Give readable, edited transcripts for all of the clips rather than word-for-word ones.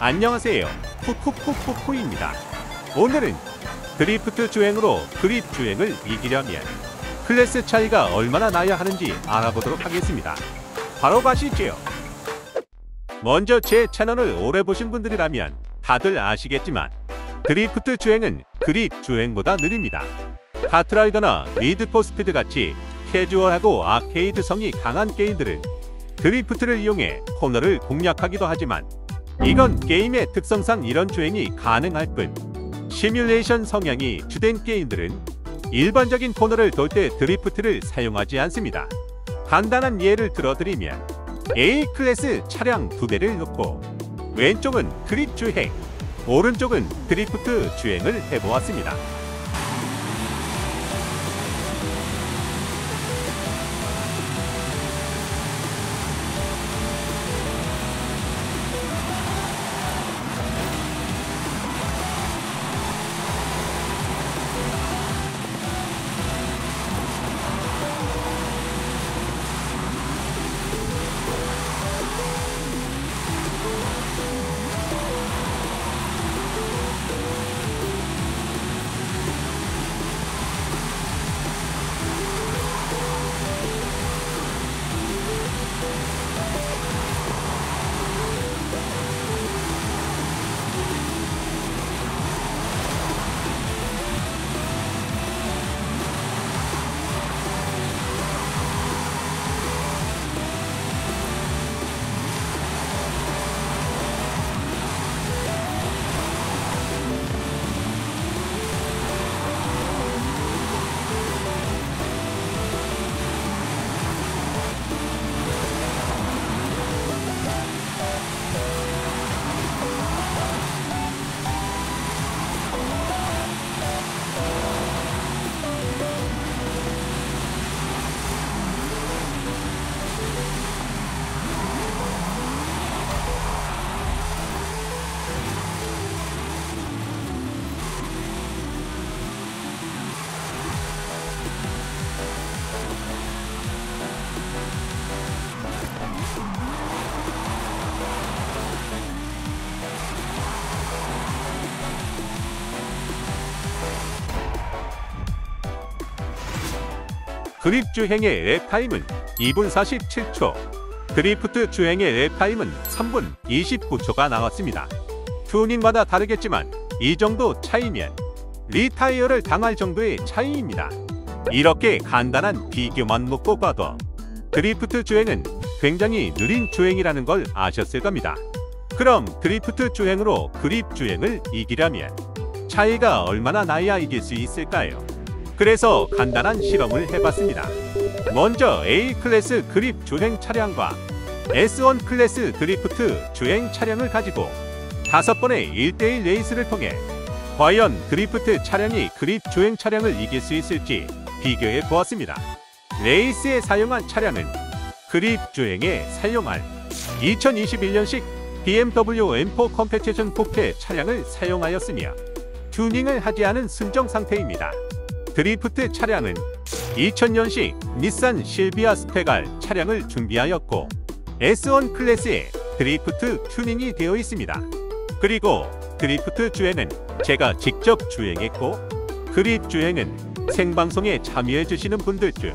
안녕하세요. 푸푸푸푸푸입니다. 오늘은 드리프트 주행으로 그립 주행을 이기려면 클래스 차이가 얼마나 나야 하는지 알아보도록 하겠습니다. 바로 가시죠. 먼저 제 채널을 오래 보신 분들이라면 다들 아시겠지만 드리프트 주행은 그립 주행보다 느립니다. 카트라이더나 니드 포 스피드 같이 캐주얼하고 아케이드성이 강한 게임들은 드리프트를 이용해 코너를 공략하기도 하지만 이건 게임의 특성상 이런 주행이 가능할 뿐 시뮬레이션 성향이 주된 게임들은 일반적인 코너를 돌 때 드리프트를 사용하지 않습니다. 간단한 예를 들어드리면 A클래스 차량 2대를 놓고 왼쪽은 그립 주행, 오른쪽은 드리프트 주행을 해보았습니다. 그립 주행의 랩타임은 2분 47초, 드리프트 주행의 랩타임은 3분 29초가 나왔습니다. 튜닝마다 다르겠지만 이 정도 차이면 리타이어를 당할 정도의 차이입니다. 이렇게 간단한 비교만 놓고 봐도 드리프트 주행은 굉장히 느린 주행이라는 걸 아셨을 겁니다. 그럼 드리프트 주행으로 그립 주행을 이기려면 차이가 얼마나 나야 이길 수 있을까요? 그래서 간단한 실험을 해봤습니다. 먼저 A클래스 그립 주행 차량과 S1 클래스 드리프트 주행 차량을 가지고 5번의 1대1 레이스를 통해 과연 드리프트 차량이 그립 주행 차량을 이길 수 있을지 비교해 보았습니다. 레이스에 사용한 차량은 그립 주행에 사용할 2021년식 BMW M4 컴패티션 4K 차량을 사용하였으며 튜닝을 하지 않은 순정 상태입니다. 드리프트 차량은 2000년식 닛산 실비아 스페갈 차량을 준비하였고 S1 클래스에 드리프트 튜닝이 되어 있습니다. 그리고 드리프트 주행은 제가 직접 주행했고 그립 주행은 생방송에 참여해 주시는 분들 중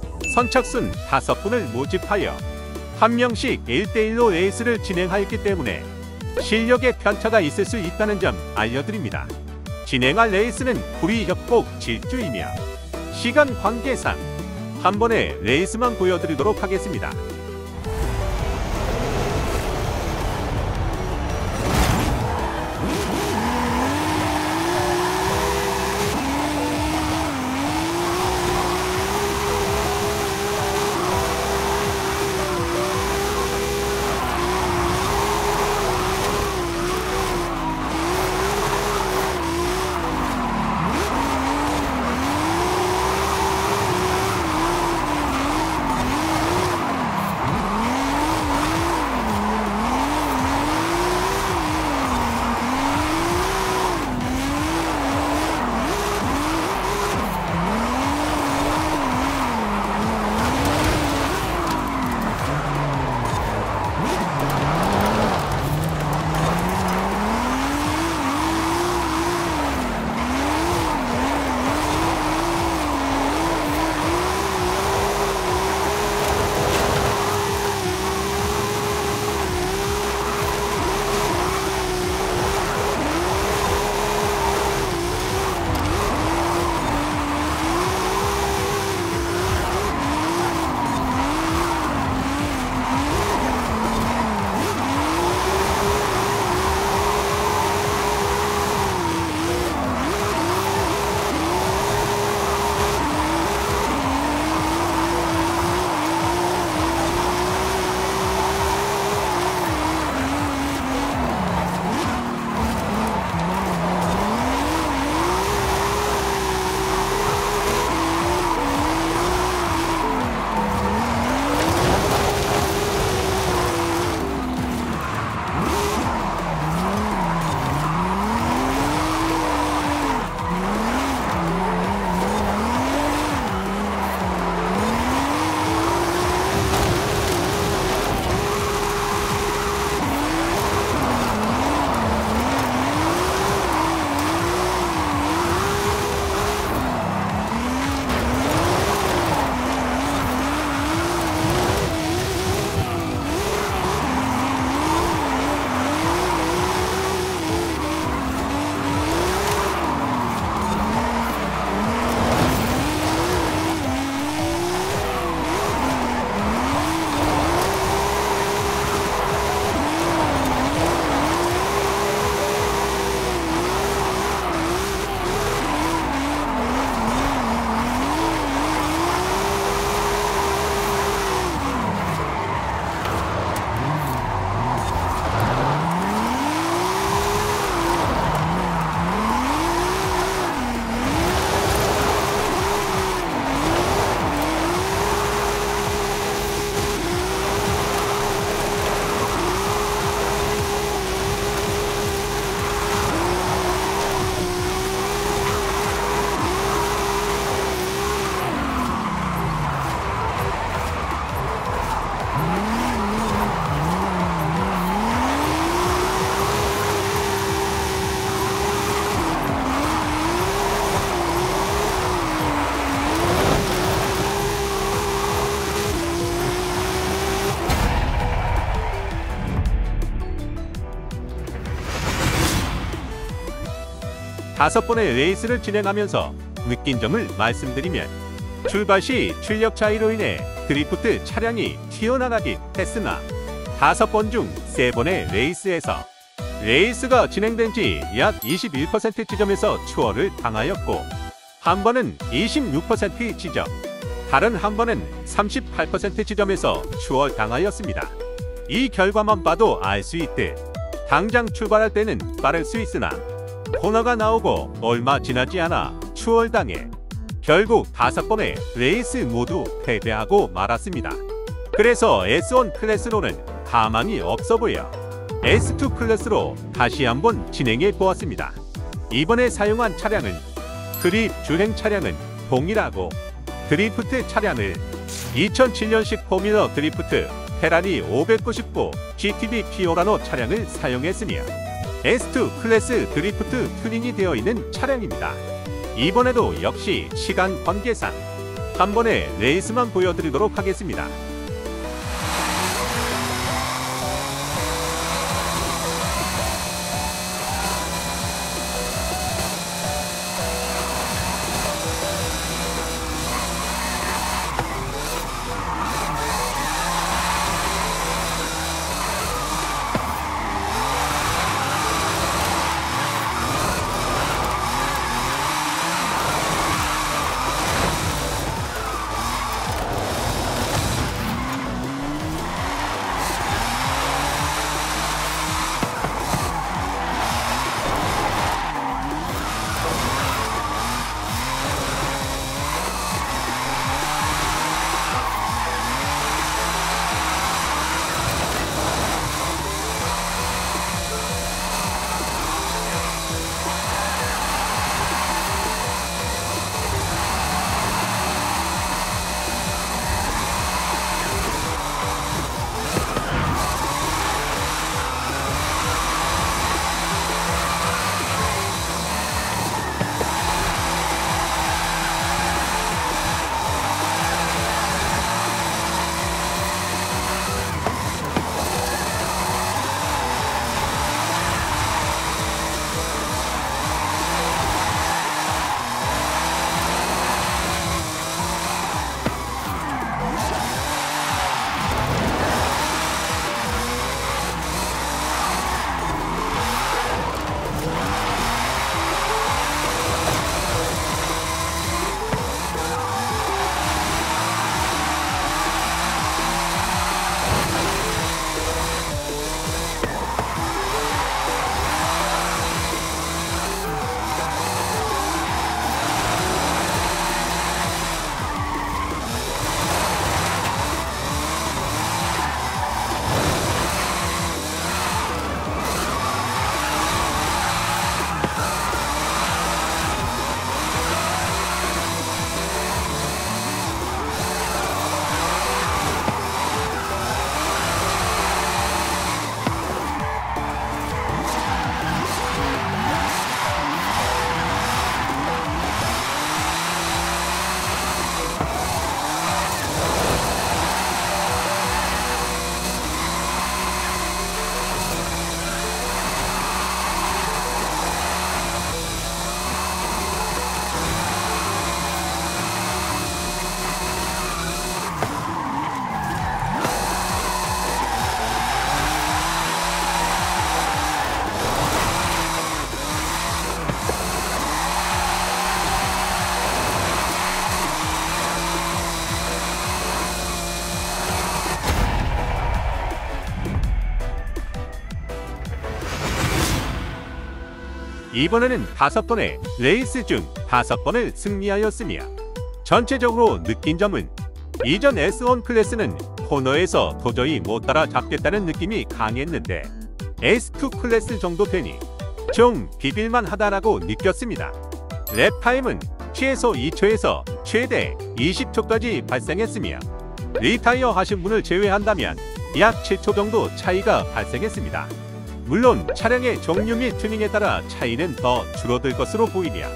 선착순 5분을 모집하여 한 명씩 1대1로 레이스를 진행하였기 때문에 실력에 편차가 있을 수 있다는 점 알려드립니다. 진행할 레이스는 구리 협곡 질주이며 시간 관계상 한 번에 레이스만 보여드리도록 하겠습니다. 5번의 레이스를 진행하면서 느낀 점을 말씀드리면, 출발 시 출력 차이로 인해 드리프트 차량이 튀어나가긴 했으나 5번 중 3번의 레이스에서 레이스가 진행된 지 약 21% 지점에서 추월을 당하였고, 한 번은 26% 지점, 다른 한 번은 38% 지점에서 추월 당하였습니다. 이 결과만 봐도 알 수 있듯 당장 출발할 때는 빠를 수 있으나 코너가 나오고 얼마 지나지 않아 추월당해 결국 5번의 레이스 모두 패배하고 말았습니다. 그래서 S1 클래스로는 가망이 없어 보여 S2 클래스로 다시 한번 진행해 보았습니다. 이번에 사용한 차량은 그립 주행 차량은 동일하고, 드리프트 차량을 2007년식 포뮬러 드리프트 페라리 599 GTB 피오라노 차량을 사용했으며 S2 클래스 드리프트 튜닝이 되어 있는 차량입니다. 이번에도 역시 시간 관계상 한 번의 레이스만 보여드리도록 하겠습니다. 이번에는 5번의 레이스 중 5번을 승리하였으며, 전체적으로 느낀 점은 이전 S1 클래스는 코너에서 도저히 못 따라잡겠다는 느낌이 강했는데 S2 클래스 정도 되니 좀 비빌만 하다라고 느꼈습니다. 랩 타임은 최소 2초에서 최대 20초까지 발생했으며, 리타이어 하신 분을 제외한다면 약 7초 정도 차이가 발생했습니다. 물론 차량의 종류 및 튜닝에 따라 차이는 더 줄어들 것으로 보이며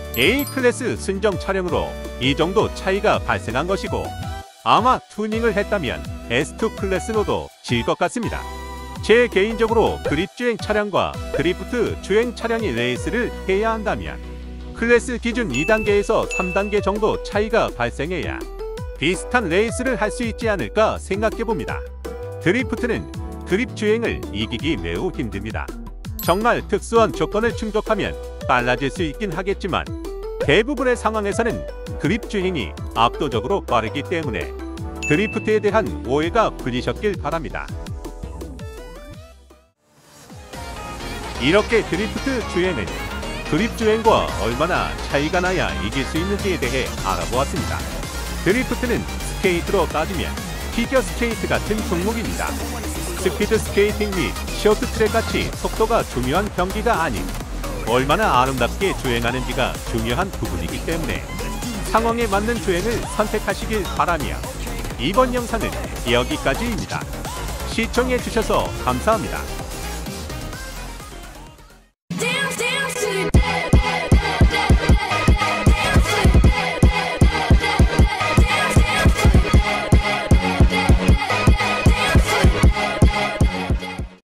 A클래스 순정 차량으로 이 정도 차이가 발생한 것이고, 아마 튜닝을 했다면 S2 클래스로도 질 것 같습니다. 제 개인적으로 그립 주행 차량과 드리프트 주행 차량이 레이스를 해야 한다면 클래스 기준 2단계에서 3단계 정도 차이가 발생해야 비슷한 레이스를 할 수 있지 않을까 생각해봅니다. 드리프트는 그립 주행을 이기기 매우 힘듭니다. 정말 특수한 조건을 충족하면 빨라질 수 있긴 하겠지만 대부분의 상황에서는 그립 주행이 압도적으로 빠르기 때문에 드리프트에 대한 오해가 풀리셨길 바랍니다. 이렇게 드리프트 주행은 그립 주행과 얼마나 차이가 나야 이길 수 있는지에 대해 알아보았습니다. 드리프트는 스케이트로 따지면 피겨 스케이트 같은 종목입니다. 스피드 스케이팅 및 쇼트트랙 같이 속도가 중요한 경기가 아닌 얼마나 아름답게 주행하는지가 중요한 부분이기 때문에 상황에 맞는 주행을 선택하시길 바라며 이번 영상은 여기까지입니다. 시청해주셔서 감사합니다.